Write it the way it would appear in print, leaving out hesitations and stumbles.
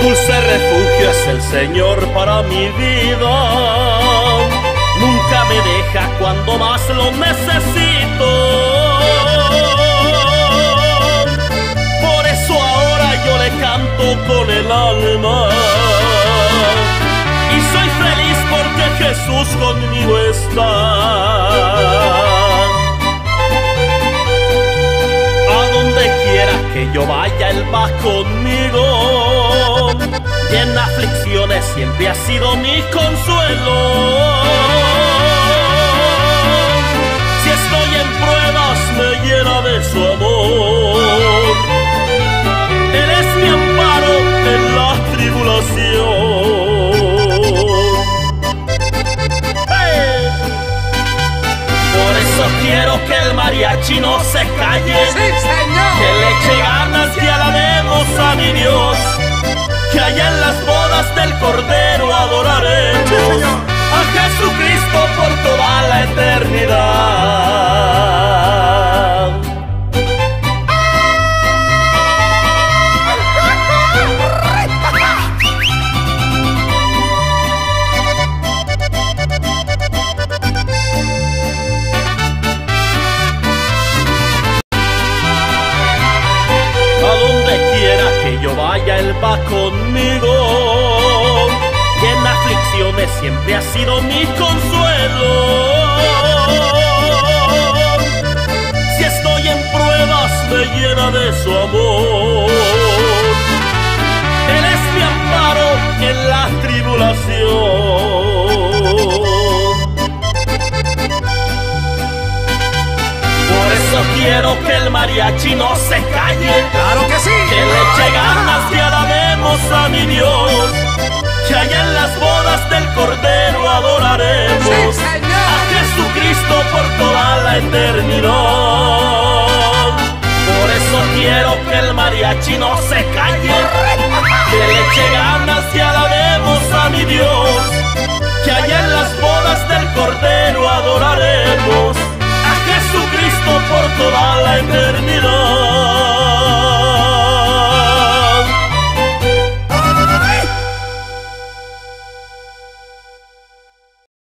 Dulce refugio es el Señor para mi vida. Nunca me deja cuando más lo necesito. Por eso ahora yo le canto con el alma. Y soy feliz porque Jesús conmigo está. Que yo vaya, Él va conmigo. Y en aflicciones siempre ha sido mi consuelo. Si estoy en pruebas, me llena de su amor. Él es mi amparo en la tribulación. ¡Hey! Por eso quiero que el mariachi no se calle. ¡Sí, señor! Que le eche ganas y alabemos a mi Dios. Que allá en las bodas del Cordero adoraremos a Jesucristo por toda la eternidad. Vaya, Él va conmigo. Y en aflicciones siempre ha sido mi consuelo. Si estoy en pruebas, me llena de su amor. Él es mi amparo en la tribulación. Por eso quiero que el mariachi no se calle. ¡Claro que sí! Que le eche ganas y alabemos a mi Dios. Que allá en las bodas del Cordero adoraremos ¡Sí, señor! a Jesucristo por toda la eternidad. Por eso quiero que el mariachi no se calle. Que le eche ganas y alabemos a mi Dios. Que allá en las bodas del Cordero adoraremos a Jesucristo por toda la eternidad.